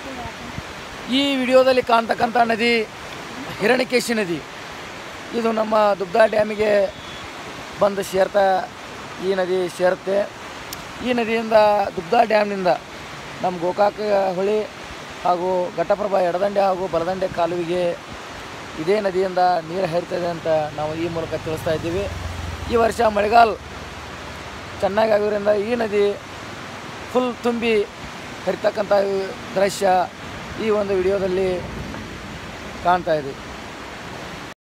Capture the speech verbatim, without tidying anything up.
ಈ ವಿಡಿಯೋದಲ್ಲಿ ಕಾಣ್ತಕ್ಕಂಥ ನದಿ ಹಿರಣ್ಯಕೇಶಿ ನದಿ. ಇದು ನಮ್ಮ ದುಗ್ಧಾ ಡ್ಯಾಮಿಗೆ ಬಂದು ಸೇರ್ತಾ ಈ ನದಿ ಸೇರುತ್ತೆ. ಈ ನದಿಯಿಂದ ದುಗ್ಧಾ ಡ್ಯಾಮ್ನಿಂದ ನಮ್ಮ ಗೋಕಾಕ ಹೊಳಿ ಹಾಗೂ ಘಟಪ್ರಭಾ ಎಡದಂಡೆ ಹಾಗೂ ಬಲದಂಡೆ ಕಾಲುವೆಗೆ ಇದೇ ನದಿಯಿಂದ ನೀರು ಹರಿತದೆ ಅಂತ ನಾವು ಈ ಮೂಲಕ ತಿಳಿಸ್ತಾ ಇದ್ದೀವಿ. ಈ ವರ್ಷ ಮಳೆಗಾಲ ಚೆನ್ನಾಗಿ ಆಗೋದ್ರಿಂದ ಈ ನದಿ ಫುಲ್ ತುಂಬಿ ಹರಿತಕ್ಕಂಥ ದೃಶ್ಯ ಈ ಒಂದು ವಿಡಿಯೋದಲ್ಲಿ ಕಾಣ್ತಾ ಇದೆ.